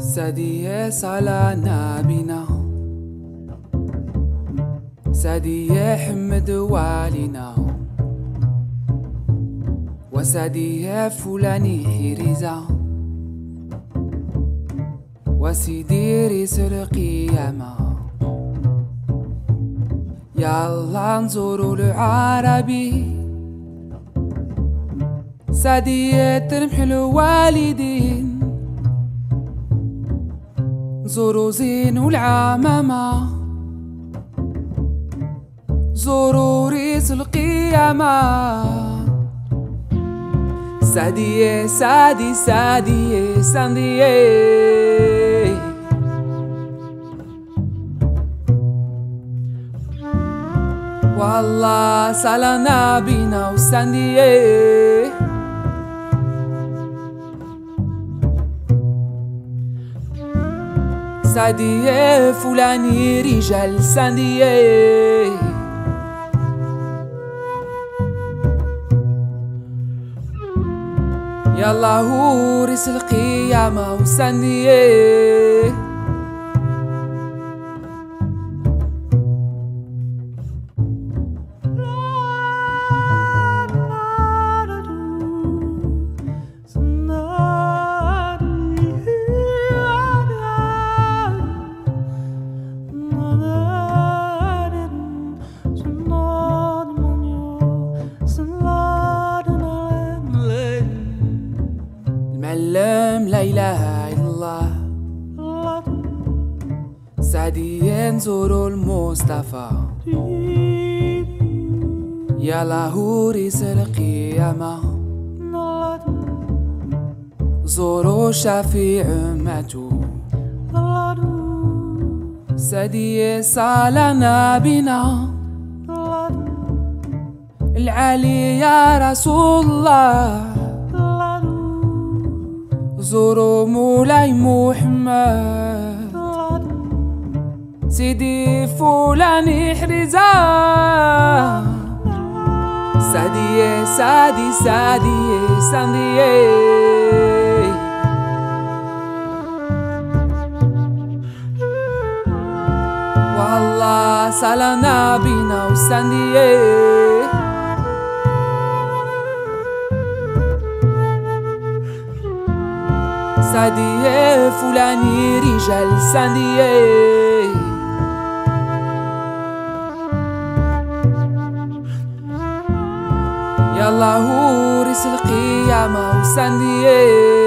سادية صلانا بنا سادية حمد والنا وسادية فلاني حريزة وسيدي ريس القيامة يلا نزوروا العربي سادية ترمح الوالدين زوروا زين والعمامة زوروا ريس القيامة سادية سادي سادية سادية والله سالنا بينا وساندية سادية فلاني رجال ساندية يلا هو ريس القيامة وساندية المعلم لا إله إلا الله سادية نزوروا المصطفى يلا هو ريس القيامة زوروا شفيع أمته سادية صالنا بنا العلي يا رسول الله زوروا مولاي محمد سيدي فلاني حريزة سادية سادي سادية سادية والله سالنا بينا وساندية سادية فلاني رجال ساندية يلا هو ريس القيامة وساندية